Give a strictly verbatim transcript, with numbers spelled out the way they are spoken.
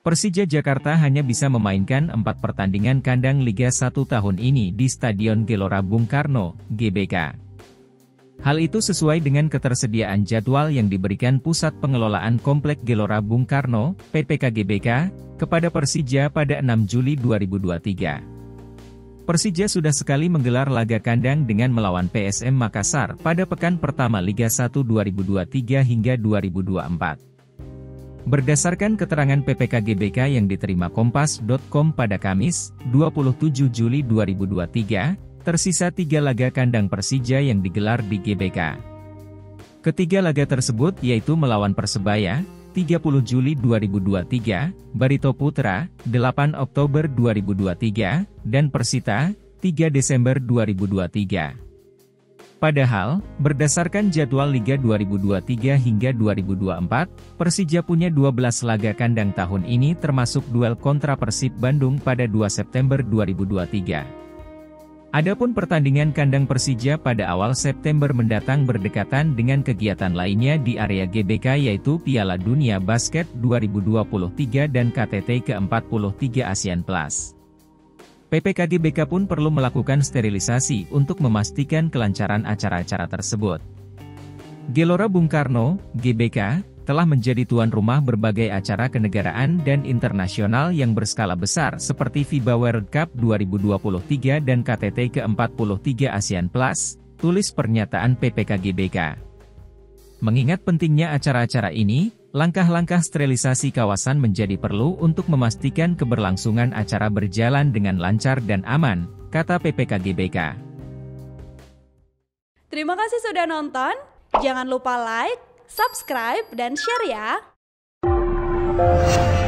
Persija Jakarta hanya bisa memainkan empat pertandingan kandang Liga satu tahun ini di Stadion Gelora Bung Karno, G B K. Hal itu sesuai dengan ketersediaan jadwal yang diberikan Pusat Pengelolaan Komplek Gelora Bung Karno, P P K G B K, kepada Persija pada enam Juli dua ribu dua puluh tiga. Persija sudah sekali menggelar laga kandang dengan melawan P S M Makassar pada pekan pertama Liga satu dua ribu dua puluh tiga hingga dua ribu dua puluh empat. Berdasarkan keterangan P P K G B K yang diterima Kompas titik com pada Kamis, dua puluh tujuh Juli dua ribu dua puluh tiga, tersisa tiga laga kandang Persija yang digelar di G B K. Ketiga laga tersebut yaitu melawan Persebaya, tiga puluh Juli dua ribu dua puluh tiga, Barito Putra, delapan Oktober dua ribu dua puluh tiga, dan Persita, tiga Desember dua ribu dua puluh tiga. Padahal, berdasarkan jadwal Liga dua ribu dua puluh tiga hingga dua ribu dua puluh empat, Persija punya dua belas laga kandang tahun ini termasuk duel kontra Persib Bandung pada dua September dua ribu dua puluh tiga. Adapun pertandingan kandang Persija pada awal September mendatang berdekatan dengan kegiatan lainnya di area G B K yaitu Piala Dunia Basket dua ribu dua puluh tiga dan K T T ke empat puluh tiga ASEAN Plus. P P K G B K pun perlu melakukan sterilisasi untuk memastikan kelancaran acara-acara tersebut. Gelora Bung Karno, G B K, telah menjadi tuan rumah berbagai acara kenegaraan dan internasional yang berskala besar seperti FIBA World Cup dua ribu dua puluh tiga dan K T T ke empat puluh tiga ASEAN Plus, tulis pernyataan P P K G B K. Mengingat pentingnya acara-acara ini, langkah-langkah sterilisasi kawasan menjadi perlu untuk memastikan keberlangsungan acara berjalan dengan lancar dan aman, kata P P K G B K. Terima kasih sudah nonton, jangan lupa like, subscribe, dan share ya!